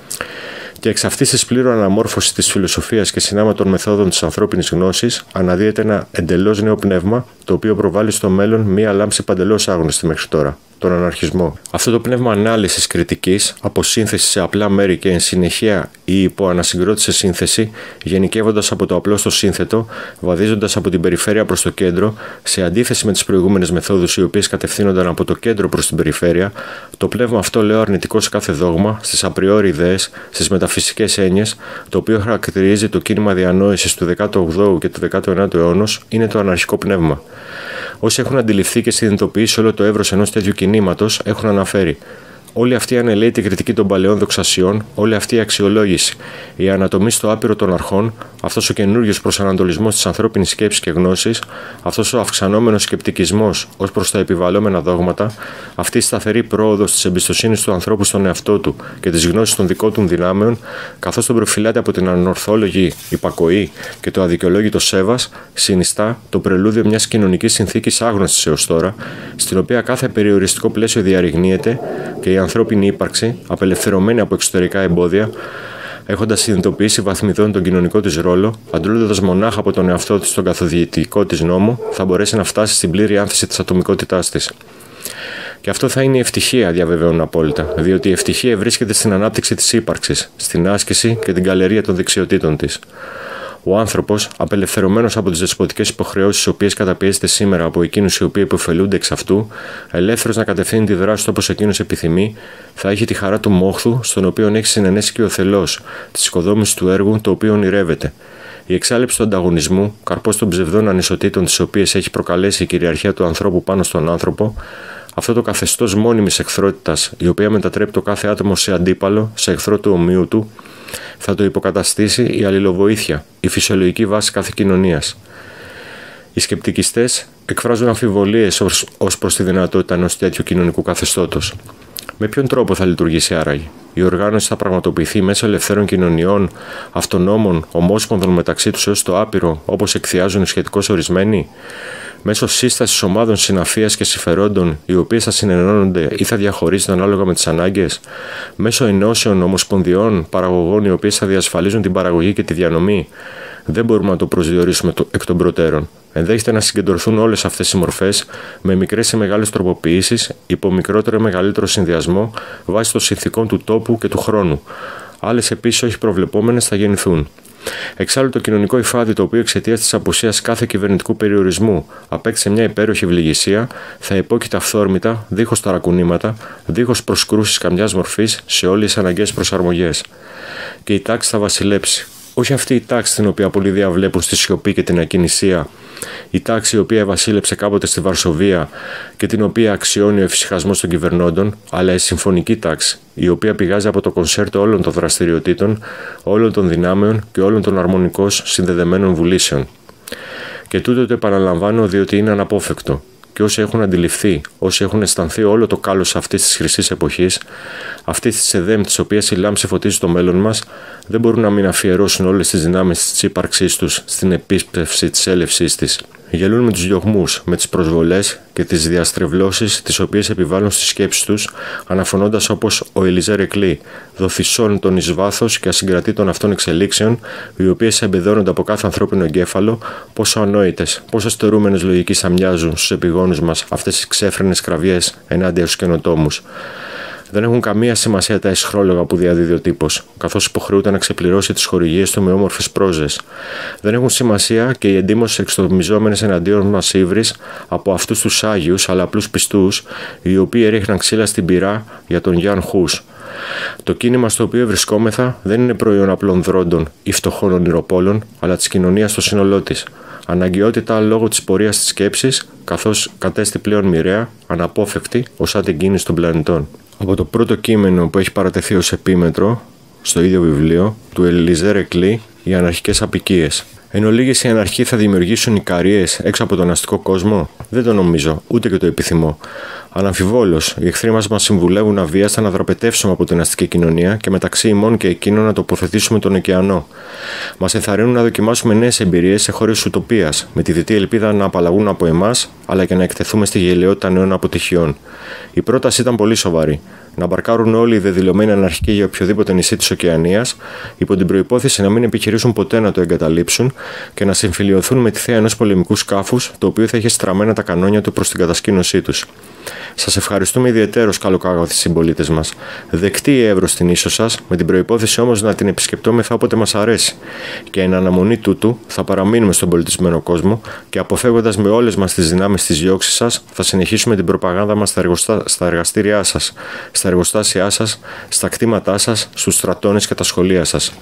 Και εξ αυτής της πλήρου αναμόρφωσης της φιλοσοφίας και συνάμα των μεθόδων της ανθρώπινης γνώσης, αναδύεται ένα εντελώς νέο πνεύμα, το οποίο προβάλλει στο μέλλον μία λάμψη παντελώς άγνωστη μέχρι τώρα, τον αναρχισμό. Αυτό το πνεύμα ανάλυσης κριτικής, από σύνθεση σε απλά μέρη και εν συνεχεία ή υπό ανασυγκρότηση σε σύνθεση, γενικεύοντας από το απλό στο σύνθετο, βαδίζοντας από την περιφέρεια προς το κέντρο, σε αντίθεση με τις προηγούμενες μεθόδους οι οποίες κατευθύνονταν από το κέντρο προς την περιφέρεια, το πνεύμα αυτό, λέω, αρνητικό σε κάθε δόγμα, στις απριόρι ιδέες, στις μεταφυσικές έννοιες, το οποίο χαρακτηρίζει το κίνημα διανόησης του δεκάτου όγδοου και του δεκάτου ενάτου αιώνος, είναι το αναρχικό πνεύμα. Όσοι έχουν αντιληφθεί και συνειδητοποιήσει όλο το εύρος ενός τέτοιου κινήματος έχουν αναφέρει: όλη αυτή η ανελαίτη κριτική των παλαιών δοξασιών, όλη αυτή η αξιολόγηση, η ανατομή στο άπειρο των αρχών, αυτός ο καινούριος προσανατολισμός της ανθρώπινης σκέψης και γνώσης, αυτός ο αυξανόμενος σκεπτικισμός ως προς τα επιβαλλόμενα δόγματα, αυτή η σταθερή πρόοδος της εμπιστοσύνης του ανθρώπου στον εαυτό του και της γνώσης των δικών του δυνάμεων, καθώς τον προφυλάται από την ανορθόλογη υπακοή και το αδικαιολόγητο σέβας, συνιστά το πρελούδιο μιας κοινωνικής συνθήκης άγνωστης έως τώρα, στην οποία κάθε περιοριστικό πλαίσιο διαρριγνύεται και η ανθρώπινη ύπαρξη, απελευθερωμένη από εξωτερικά εμπόδια, έχοντας συνειδητοποιήσει βαθμιδόν τον κοινωνικό της ρόλο, αντλώντας μονάχα από τον εαυτό της τον καθοδηγητικό της νόμο, θα μπορέσει να φτάσει στην πλήρη άνθηση της ατομικότητάς της. Και αυτό θα είναι η ευτυχία, διαβεβαιώνουν απόλυτα, διότι η ευτυχία βρίσκεται στην ανάπτυξη της ύπαρξης, στην άσκηση και την καλλιεργία των δεξιοτήτων της. Ο άνθρωπος, απελευθερωμένος από τις δεσποτικές υποχρεώσεις τις οποίες καταπιέζεται σήμερα από εκείνους οι οποίοι υποφελούνται εξ αυτού, ελεύθερος να κατευθύνει τη δράση του όπως εκείνος επιθυμεί, θα έχει τη χαρά του μόχθου, στον οποίο έχει συνενέσει και ο θελός, της οικοδόμησης του έργου το οποίο ονειρεύεται. Η εξάλληψη του ανταγωνισμού, καρπός των ψευδών ανισοτήτων τις οποίες έχει προκαλέσει η κυριαρχία του ανθρώπου πάνω στον άνθρωπο, αυτό το καθεστώς μόνιμης εχθρότητας, η οποία μετατρέπει το κάθε άτομο σε αντίπαλο, σε εχθρό του ομοίου του, θα το υποκαταστήσει η αλληλοβοήθεια, η φυσιολογική βάση κάθε κοινωνίας. Οι σκεπτικιστές εκφράζουν αμφιβολίες ως, ως προς τη δυνατότητα ενός τέτοιου κοινωνικού καθεστώτος. Με ποιον τρόπο θα λειτουργήσει άραγε? Η οργάνωση θα πραγματοποιηθεί μέσω ελευθέρων κοινωνιών, αυτονόμων, ομόσπονδων μεταξύ τους έως το άπειρο, όπως εκθιάζουν οι σχετικώς ορισμένοι, μέσω σύστασης ομάδων συναφίας και συμφερόντων, οι οποίες θα συνενώνονται ή θα διαχωρίζονται ανάλογα με τις ανάγκες, μέσω ενώσεων ομοσπονδιών παραγωγών, οι οποίες θα διασφαλίζουν την παραγωγή και τη διανομή. Δεν μπορούμε να το προσδιορίσουμε εκ των προτέρων. Ενδέχεται να συγκεντρωθούν όλες αυτές οι μορφές με μικρές ή μεγάλες τροποποιήσεις, υπό μικρότερο ή μεγαλύτερο συνδυασμό βάσει των συνθηκών του τόπου και του χρόνου. Άλλες επίσης όχι προβλεπόμενες θα γεννηθούν. Εξάλλου, το κοινωνικό υφάδι, το οποίο εξαιτίας της απουσίας κάθε κυβερνητικού περιορισμού απέκτησε μια υπέροχη ευληγησία, θα υπόκειται αυθόρμητα, δίχως ταρακουνήματα, δίχως προσκρούσεις καμιάς μορφής, σε όλες τις αναγκαίες προσαρμογές. Και η τάξη θα βασιλέψει. Όχι αυτή η τάξη την οποία πολλοί διαβλέπουν στη σιωπή και την ακινησία, η τάξη η οποία βασίλεψε κάποτε στη Βαρσοβία και την οποία αξιώνει ο εφησυχασμός των κυβερνώντων, αλλά η συμφωνική τάξη, η οποία πηγάζει από το κονσέρτο όλων των δραστηριοτήτων, όλων των δυνάμεων και όλων των αρμονικώς συνδεδεμένων βουλήσεων. Και τούτο το επαναλαμβάνω διότι είναι αναπόφευκτο. Και όσοι έχουν αντιληφθεί, όσοι έχουν αισθανθεί όλο το κάλος αυτής της χρυσής εποχής, αυτής της εδέμ της οποίας η λάμψη φωτίζει το μέλλον μας, δεν μπορούν να μην αφιερώσουν όλες τις δυνάμεις της ύπαρξής τους στην επίσπευση της έλευσής της. Γελούν με τους διωγμούς, με τις προσβολές και τις διαστρεβλώσεις τις οποίες επιβάλλουν στις σκέψεις τους, αναφωνώντας όπως ο Ελιζέ Ρεκλή, δοθυσών των εις βάθος και ασυγκρατήτων αυτών εξελίξεων, οι οποίες εμπεδώνονται από κάθε ανθρώπινο εγκέφαλο, πόσο ανόητες, πόσο στερούμενες λογικής θα μοιάζουν στους επιγόνους μας αυτές οι ξέφρενες κραυγές ενάντια στους καινοτόμους. Δεν έχουν καμία σημασία τα αισχρόλογα που διαδίδει ο τύπος, καθώς υποχρεούται να ξεπληρώσει τις χορηγίες του με όμορφες πρόζες. Δεν έχουν σημασία και οι εντύμως εξτομιζόμενες εναντίον μας ύβρις από αυτούς τους άγιους αλλά απλούς πιστούς, οι οποίοι ρίχναν ξύλα στην πυρά για τον Γιάν Χους. Το κίνημα στο οποίο βρισκόμεθα δεν είναι προϊόν απλών δρόντων ή φτωχών ονειροπόλων, αλλά της κοινωνίας στο σύνολό της. Αναγκαιότητα λόγω της πορείας της σκέψης, καθώς κατέστη πλέον μοιραία, αναπόφευκτη ως την κίνηση των πλανητών. Από το πρώτο κείμενο που έχει παρατεθεί ως επίμετρο, στο ίδιο βιβλίο, του Ελιζέ Ρεκλή, «Οι αναρχικές απικίες». Εν ολίγης οι αναρχοί θα δημιουργήσουν ικαρίες έξω από τον αστικό κόσμο? Δεν το νομίζω, ούτε και το επιθυμώ. Αναμφιβόλως, οι εχθροί μας μας συμβουλεύουν αβίαστα να δραπετεύσουμε από την αστική κοινωνία και μεταξύ ημών και εκείνων να τοποθετήσουμε τον ωκεανό. Μας ενθαρρύνουν να δοκιμάσουμε νέες εμπειρίες σε χώρες ουτοπίας, με τη δυτή ελπίδα να απαλλαγούν από εμάς, αλλά και να εκτεθούμε στη γελαιότητα νέων αποτυχιών. Η πρόταση ήταν πολύ σοβαρή. Να μπαρκάρουν όλοι οι δεδηλωμένοι αναρχικοί για οποιοδήποτε νησί της Οκεανίας, υπό την προϋπόθεση να μην επιχειρήσουν ποτέ να το εγκαταλείψουν και να συμφιλιωθούν με τη θέα ενός πολεμικού σκάφους, το οποίο θα είχε στραμμένα τα κανόνια του προς την κατασκήνωσή τους. Σας ευχαριστούμε ιδιαιτέρως, καλοκάγαθοι συμπολίτες μας. Δεκτή η Εύρος στην ίσο σας, με την προϋπόθεση όμως να την επισκεπτόμεθα όποτε μας αρέσει. Και εν αναμονή τούτου θα παραμείνουμε στον πολιτισμένο κόσμο και αποφεύγοντας με όλες μας τις δυνάμεις της διώξης σας, θα συνεχίσουμε την προπαγάνδα μας στα, εργοστα... στα εργαστήριά σας, στα εργοστάσια σας, στα κτήματά σας, στους στρατώνες και τα σχολεία σας.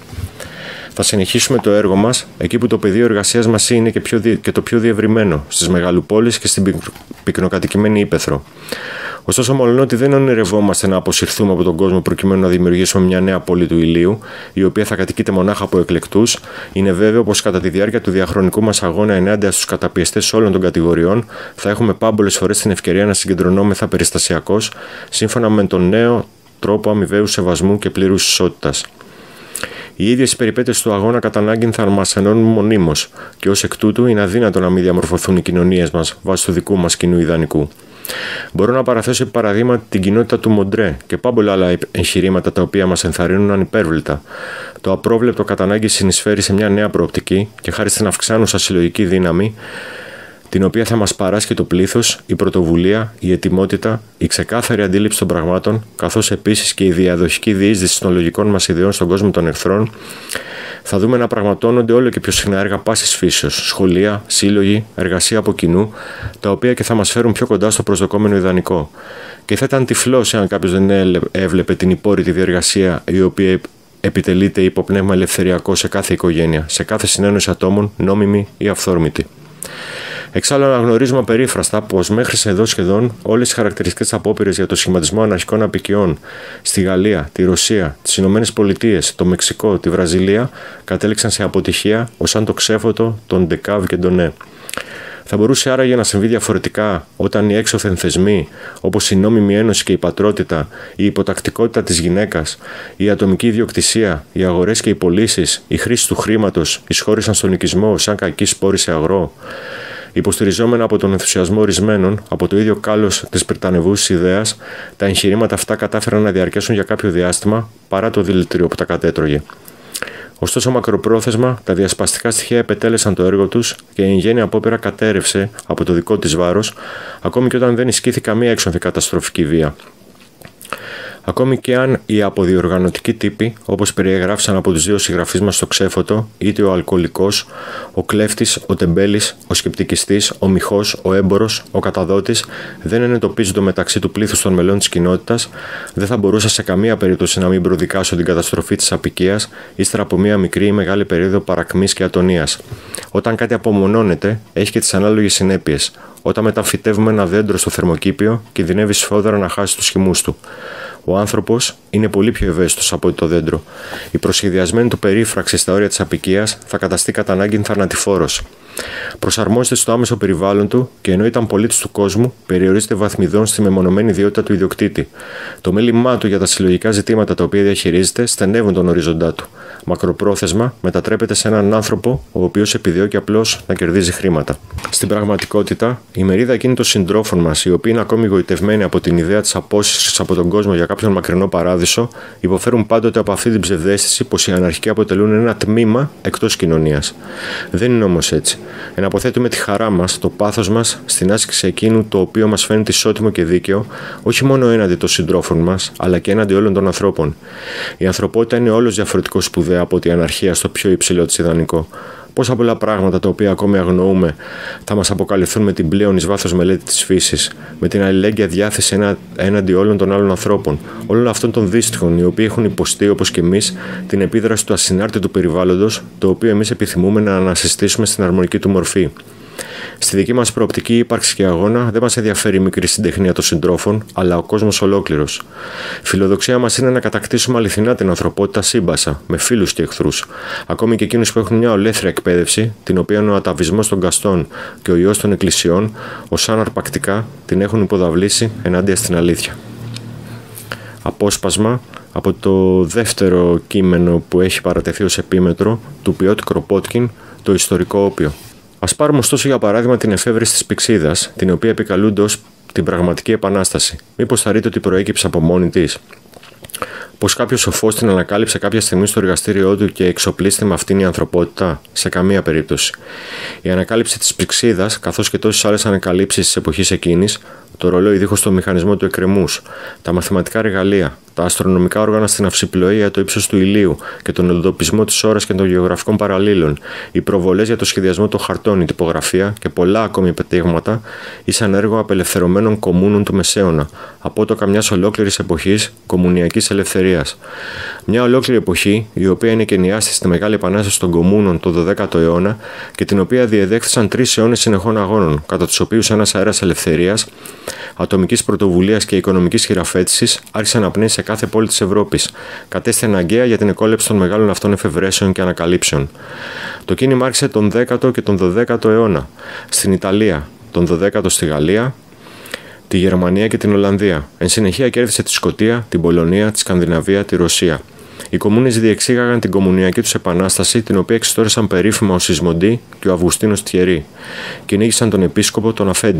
Θα συνεχίσουμε το έργο μας εκεί που το πεδίο εργασίας μας είναι και, πιο δι... και το πιο διευρυμένο, στις μεγαλοπόλεις και στην πυκ... πυκνοκατοικημένη ύπαιθρο. Ωστόσο, μολονότι δεν ονειρευόμαστε να αποσυρθούμε από τον κόσμο προκειμένου να δημιουργήσουμε μια νέα πόλη του ηλίου, η οποία θα κατοικείται μονάχα από εκλεκτούς, είναι βέβαιο πως κατά τη διάρκεια του διαχρονικού μας αγώνα ενάντια στους καταπιεστές όλων των κατηγοριών, θα έχουμε πάμπολες φορές την ευκαιρία να συγκεντρωνόμεθα περιστασιακώς, σύμφωνα με τον νέο τρόπο αμοιβαίου σεβασμού και πλήρους ισότητας. Οι ίδιες οι περιπέτειες του αγώνα κατά ανάγκη θα μας ενώνουν μονίμως, και ως εκ τούτου είναι αδύνατο να μην διαμορφωθούν οι κοινωνίες μας βάσει του δικού μας κοινού ιδανικού. Μπορώ να παραθέσω επί παραδείγματι την κοινότητα του Μοντρέ και πάμπολα άλλα εγχειρήματα τα οποία μας ενθαρρύνουν ανυπέρβλητα. Το απρόβλεπτο κατά ανάγκη συνεισφέρει σε μια νέα προοπτική και χάρη στην αυξάνουσα συλλογική δύναμη, την οποία θα μας παράσχει το πλήθος, η πρωτοβουλία, η ετοιμότητα, η ξεκάθαρη αντίληψη των πραγμάτων, καθώς επίσης και η διαδοχική διείσδυση των λογικών μας ιδεών στον κόσμο των εχθρών, θα δούμε να πραγματώνονται όλο και πιο συχνά έργα πάσης φύσεως, σχολεία, σύλλογοι, εργασία από κοινού, τα οποία και θα μας φέρουν πιο κοντά στο προσδοκόμενο ιδανικό. Και θα ήταν τυφλός εάν κάποιος δεν έβλεπε την υπόρρητη διεργασία η οποία επιτελείται υπό πνεύμα ελευθεριακό σε κάθε οικογένεια, σε κάθε συνένωση ατόμων, νόμιμη ή αυθόρμητη. Εξάλλου, αναγνωρίζουμε απερίφραστα πως μέχρι εδώ σχεδόν όλες οι χαρακτηριστικές απόπειρες για το σχηματισμό αναρχικών αποικιών στη Γαλλία, τη Ρωσία, τις Ηνωμένες Πολιτείες, το Μεξικό, τη Βραζιλία κατέληξαν σε αποτυχία ως αν το ξέφωτο των Ντεκάβ και Ντονέ. Θα μπορούσε άραγε να συμβεί διαφορετικά όταν οι έξωθεν θεσμοί, όπως η νόμιμη ένωση και η πατρότητα, η υποτακτικότητα της γυναίκας, η ατομική ιδιοκτησία, οι αγορές και οι πωλήσεις, η χρήση του χρήματος εισχώρησαν στον οικισμό σαν κακή σπόρη σε αγρό. Υποστηριζόμενα από τον ενθουσιασμό ορισμένων, από το ίδιο κάλος της πριτανευούσης ιδέας, τα εγχειρήματα αυτά κατάφεραν να διαρκέσουν για κάποιο διάστημα παρά το δηλητήριο που τα κατέτρωγε. Ωστόσο, μακροπρόθεσμα, τα διασπαστικά στοιχεία επετέλεσαν το έργο τους και η εν γέννη απόπειρα κατέρευσε από το δικό της βάρος, ακόμη και όταν δεν ισχύθη καμία έξωθη καταστροφική βία. Ακόμη και αν οι αποδιοργανωτικοί τύποι, όπως περιεγράφησαν από τους δύο συγγραφείς μας στο Ξέφωτο, είτε ο αλκοολικός, ο κλέφτης, ο τεμπέλης, ο σκεπτικιστής, ο μοιχός, ο έμπορος, ο καταδότης, δεν ενετοπίζονται μεταξύ του πλήθους των μελών της κοινότητας, δεν θα μπορούσα σε καμία περίπτωση να μην προδικάσω την καταστροφή της αποικίας, ύστερα από μία μικρή ή μεγάλη περίοδο παρακμής και ατονίας. Όταν κάτι απομονώνεται, έχει και τις ανάλογες συνέπειες. Όταν μεταμφυτεύουμε ένα δέντρο στο θερμοκήπιο, κινδυνεύει σφόδρα να χάσει τους χυμούς του. Ο άνθρωπος είναι πολύ πιο ευαίσθητος από το δέντρο. Η προσχεδιασμένη του περίφραξη στα όρια της αποικίας θα καταστεί κατά ανάγκη θανατηφόρος. Προσαρμόζεται στο άμεσο περιβάλλον του και ενώ ήταν πολίτης του κόσμου, περιορίζεται βαθμιδών στη μεμονωμένη ιδιότητα του ιδιοκτήτη. Το μέλημά του για τα συλλογικά ζητήματα τα οποία διαχειρίζεται στενεύουν τον οριζοντά του. Μακροπρόθεσμα μετατρέπεται σε έναν άνθρωπο ο οποίος επιδιώκει απλώς να κερδίζει χρήματα. Στην πραγματικότητα, η μερίδα εκείνη των συντρόφων μας, οι οποίοι είναι ακόμη γοητευμένοι από την ιδέα της απόσυρσης από τον κόσμο για κάποιον μακρινό παράδεισο, υποφέρουν πάντοτε από αυτή την ψευδαίσθηση πως οι αναρχικοί αποτελούν ένα τμήμα εκτός κοινωνίας. Δεν είναι όμως έτσι. Εναποθέτουμε τη χαρά μας, το πάθος μας στην άσκηση εκείνου το οποίο μας φαίνεται ισότιμο και δίκαιο, όχι μόνο έναντι των συντρόφων μας, αλλά και έναντι όλων των ανθρώπων. Η ανθρωπότητα είναι όλος διαφορετικό σπουδαία από την αναρχία στο πιο υψηλό της ιδανικό. Πόσα πολλά πράγματα τα οποία ακόμη αγνοούμε θα μας αποκαλυφθούν με την πλέον εις βάθος μελέτη της φύσης, με την αλληλέγγυα διάθεση ένα, έναντι όλων των άλλων ανθρώπων, όλων αυτών των δύστιχων, οι οποίοι έχουν υποστεί όπως και εμείς την επίδραση του ασυνάρτητου περιβάλλοντος, το οποίο εμείς επιθυμούμε να ανασυστήσουμε στην αρμονική του μορφή. Στη δική μας προοπτική ύπαρξη και αγώνα δεν μας ενδιαφέρει η μικρή συντεχνία των συντρόφων, αλλά ο κόσμος ολόκληρος. Φιλοδοξία μας είναι να κατακτήσουμε αληθινά την ανθρωπότητα σύμπασα, με φίλους και εχθρούς. Ακόμη και εκείνους που έχουν μια ολέθρια εκπαίδευση, την οποία ο αταβισμός των καστών και ο ιός των εκκλησιών, ως αναρπακτικά την έχουν υποδαβλήσει ενάντια στην αλήθεια. Απόσπασμα από το δεύτερο κείμενο που έχει παρατεθεί ως επίμετρο του Πιότ Κροπότκιν, το ιστορικό όπιο. Ας πάρουμε ωστόσο για παράδειγμα την εφεύρεση της πυξίδας, την οποία επικαλούνται ως την πραγματική επανάσταση. Μήπως θα ρείτε ότι προέκυψε από μόνη της? Πως κάποιος σοφός την ανακάλυψε κάποια στιγμή στο εργαστήριό του και εξοπλίστη με αυτήν η ανθρωπότητα? Σε καμία περίπτωση. Η ανακάλυψη της πυξίδας, καθώς και τόσες άλλες ανακαλύψεις της εποχής εκείνης, το ρολόι δίχως το μηχανισμό του εκκρεμούς, τα μαθηματικά εργαλεία, τα αστρονομικά όργανα στην αυσιπλοεία, το ύψος του ηλίου και τον εντοπισμό της ώρας και των γεωγραφικών παραλλήλων, οι προβολές για το σχεδιασμό των χαρτών, η τυπογραφία και πολλά ακόμη επιτεύγματα, ήσαν έργο απελευθερωμένων κομμούνων του Μεσαίωνα, απότοκα μιας ολόκληρης εποχής κομμουνιακής ελευθερίας. Μια ολόκληρη εποχή, η οποία είναι εγκαινιάστη στη Μεγάλη Επανάσταση των Κομμούνων το δωδέκατο αιώνα και την οποία διεδέχθησαν τρεις αιώνες συνεχών αγώνων, κατά τους οποίους ένας αέρας ελευθερίας, ατομικής πρωτοβουλίας και οικονομικής χειραφέτησης άρχισε να πνέει σε κάθε πόλη της Ευρώπης. Κατέστη αναγκαία για την εκόλεψη των μεγάλων αυτών εφευρέσεων και ανακαλύψεων. Το κίνημα άρχισε τον δέκατο και τον δωδέκατο αιώνα στην Ιταλία, τον δωδέκατο στη Γαλλία, τη Γερμανία και την Ολλανδία. Εν συνεχεία κέρδισε τη Σκωτία, την Πολωνία, τη Σκανδιναβία, τη Ρωσία. Οι κομμούνες διεξήγαγαν την κομμουνιακή τους επανάσταση, την οποία εξιστόρησαν περίφημα ο Σισμοντή και ο Αυγουστίνος Τιερί. Κυνήγησαν τον επίσκοπο, τον Αφέντη.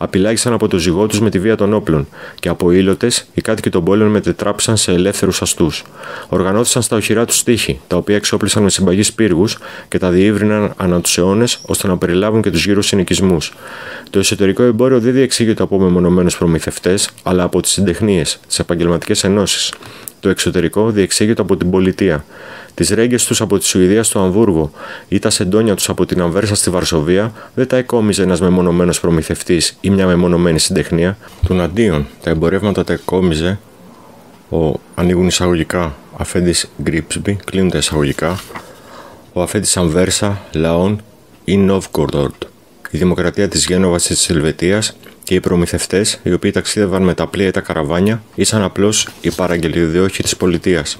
απειλάγησαν από το ζυγό τους με τη βία των όπλων και από ήλωτες οι κάτοικοι των πόλεων μετετράπησαν σε ελεύθερους αστούς. Οργανώθησαν στα οχυρά τους τείχη, τα οποία εξόπλισαν με συμπαγείς πύργους και τα διήβριναν ανά τους αιώνες ώστε να περιλάβουν και τους γύρους συνοικισμούς. Το εσωτερικό εμπόριο δεν διεξήγεται από μεμονωμένους προμηθευτές, αλλά από τις συντεχνίες, τις επαγγελματικές ενώσεις. Το εξωτερικό διεξήγεται από την πολιτεία. Τις ρέγγες τους από τη Σουηδία στο Αμβούργο ή τα σεντόνια τους από την Αμβέρσα στη Βαρσοβία δεν τα εκόμιζε ένας μεμονωμένος προμηθευτής ή μια μεμονωμένη συντεχνία. Των αντίον, τα εμπορεύματα τα εκόμιζε ο, ανοίγουν εισαγωγικά, αφέντης Γκρίψμπι, κλείνουν τα εισαγωγικά, ο αφέντης Αμβέρσα, Λαόν ή Νόβγκοροντ, η δημοκρατία της Γένοβας της Ελβετίας και οι προμηθευτές, οι οποίοι ταξίδευαν με τα πλοία ή τα καραβάνια, ήσαν απλώς οι παραγγελιοδιόχοι της πολιτείας.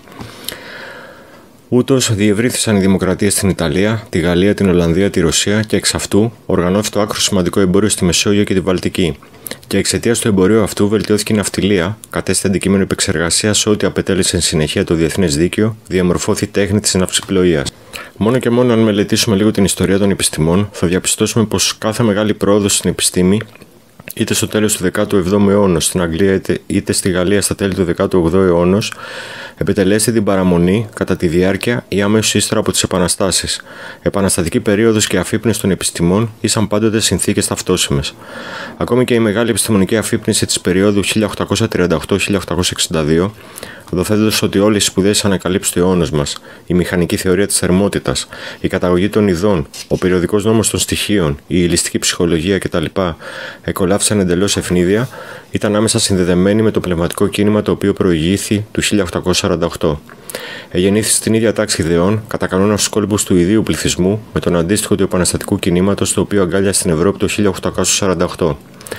Ούτως διευρύθησαν οι δημοκρατίες στην Ιταλία, τη Γαλλία, την Ολλανδία, τη Ρωσία και εξ αυτού οργανώθηκε το άκρο σημαντικό εμπόριο στη Μεσόγειο και τη Βαλτική. Και εξαιτίας του εμπορίου αυτού βελτιώθηκε η ναυτιλία, κατέστη αντικείμενο επεξεργασίας σε ό,τι απετέλεσε εν συνεχεία το διεθνές δίκαιο, διαμορφώθη η τέχνη της ναυσιπλοείας. Μόνο και μόνο αν μελετήσουμε λίγο την ιστορία των επιστημών, θα διαπιστώσουμε πως κάθε μεγάλη πρόοδος στην επιστήμη, είτε στο τέλος του δέκατου εβδόμου αιώνα στην Αγγλία είτε, είτε στη Γαλλία στα τέλη του δέκατου ογδόου αιώνα, επετελέστη την παραμονή κατά τη διάρκεια ή αμέσως ύστερα από τις επαναστάσεις. Επαναστατική περίοδος και αφύπνιση των επιστημών ήσαν πάντοτε συνθήκες ταυτόσιμες. Ακόμη και η μεγάλη επιστημονική αφύπνιση της περίοδου χίλια οκτακόσια τριάντα οκτώ με χίλια οκτακόσια εξήντα δύο, δοθέτοντας ότι όλες οι σπουδαίες ανακαλύψεις του αιώνος μας, η μηχανική θεωρία της θερμότητας, η καταγωγή των ειδών, ο περιοδικός νόμος των στοιχείων, η ηλιστική ψυχολογία κτλ. Εκολάφθησαν εντελώς ευνίδια, ήταν άμεσα συνδεδεμένοι με το πνευματικό κίνημα το οποίο προηγήθη του χίλια οκτακόσια σαράντα οκτώ. Εγεννήθη στην ίδια τάξη ιδεών, κατά κανόνα στους κόλπους του ιδίου πληθυσμού, με τον αντίστοιχο του επαναστατικού κινήματος το οποίο αγκάλιασε στην Ευρώπη το χίλια οκτακόσια σαράντα οκτώ.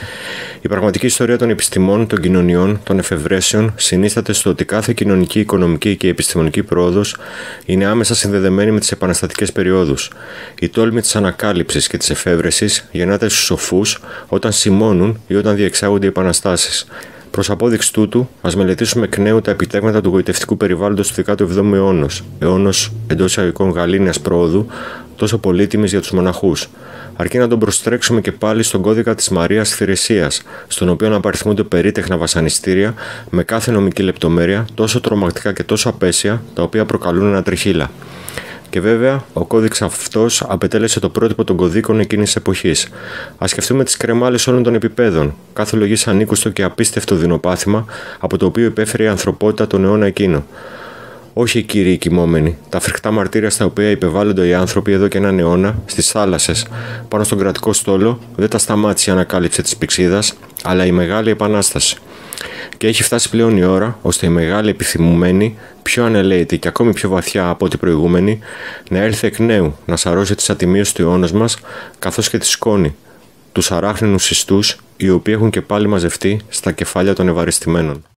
Η πραγματική ιστορία των επιστημών, των κοινωνιών, των εφευρέσεων συνίσταται στο ότι κάθε κοινωνική, οικονομική και επιστημονική πρόοδος είναι άμεσα συνδεδεμένη με τις επαναστατικές περιόδους. Η τόλμη της ανακάλυψης και της εφεύρεσης γεννάται στους σοφούς όταν σημώνουν ή όταν διεξάγονται οι επαναστάσεις. Προς απόδειξη τούτου, ας μελετήσουμε εκ νέου τα επιτεύγματα του γοητευτικού περιβάλλοντος του δέκατου εβδόμου αιώνα, αιώνος εντός εισαγωγικών γαλήνιας πρόοδου, τόσο πολύτιμης για τους μοναχούς. Αρκεί να τον προστρέξουμε και πάλι στον κώδικα της Μαρίας Θηρεσίας, στον οποίο απαριθμούνται περίτεχνα βασανιστήρια με κάθε νομική λεπτομέρεια, τόσο τρομακτικά και τόσο απέσια, τα οποία προκαλούν ανατριχύλα. Και βέβαια, ο κώδικας αυτός απετέλεσε το πρότυπο των κωδίκων εκείνης της εποχής. Ας σκεφτούμε τις κρεμάλες όλων των επιπέδων, κάθε λογής ανήκουστο και απίστευτο δεινοπάθημα, από το οποίο υπέφερε η ανθρωπότητα τον αιώνα εκείνο. Όχι οι κύριοι κοιμόμενοι, τα φρικτά μαρτύρια στα οποία υπεβάλλονται οι άνθρωποι εδώ και έναν αιώνα, στις θάλασσες, πάνω στον κρατικό στόλο, δεν τα σταμάτησε η ανακάλυψη της πυξίδας, αλλά η Μεγάλη Επανάσταση. Και έχει φτάσει πλέον η ώρα, ώστε η μεγάλη επιθυμουμένη, πιο ανελαίτη και ακόμη πιο βαθιά από ό,τι προηγούμενη, να έλθει εκ νέου, να σαρώσει τις ατιμίες του αιώνας μας, καθώς και τη σκόνη, τους αράχνινους ιστούς, οι οποίοι έχουν και πάλι μαζευτεί στα κεφάλια των ευαριστημένων.